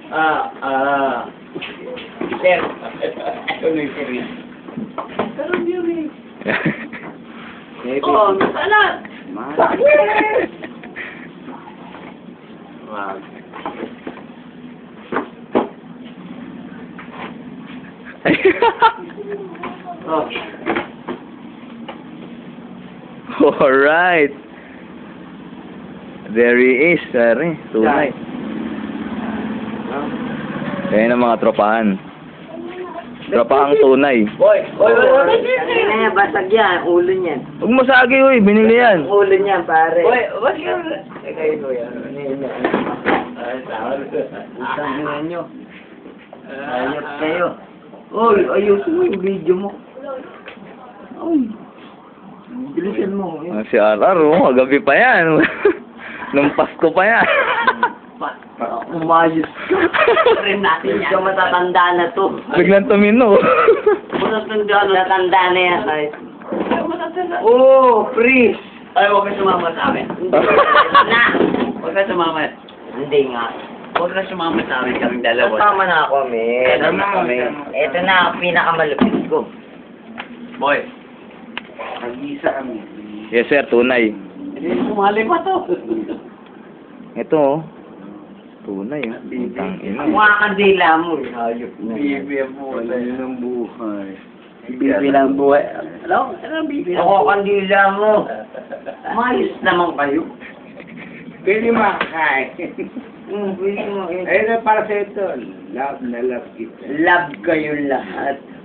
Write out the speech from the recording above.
Sir, ito na yung sir. Pero hindi oh, nasaan? Wow. Alright. There he is, sari. Tunay. Ayan ang mga tropahan. Tropahang tunay. Boy! Kanina yan, basag yan. Ulo niyan. Huwag mo sagi, uy. Binili yan. Ulo niyan, pare. Boy, wag yan. Kayo ko yan. Isang tingnan nyo. Ayot kayo. Oy, ayusin mo yung video mo. Oy. Bilisan mo. Si RR, oh. Gabi pa yan. Nung Pasko pa yan. Umayos ka. Rin natin yan. Ikaw matatanda na to. Biglang tumino. Matatanda na yan. Oh, freeze. Ay, huwag ka sumama sa amin. Na. Huwag ka sumama. Hindi nga. Huwag ka sumama sa amin kaming dalawa. Tama na ako, men. Ito na ang pinakamalupit ko. Boy. Nag-isa kami. Yes, sir. Tunay. Hindi sumali pa to. Ito, oh. Tunay, oh. Putang ina. Mukha kandila mo. Hayop na. Bibi ang buhay. ng buhay. Bibi ng buhay. Alam ang bibi? Ako kandila mo. Mayos naman kayo. Pwede makakain. Pwede mo. Ayun na para sa ito. Love na love kita. Love kayo lahat.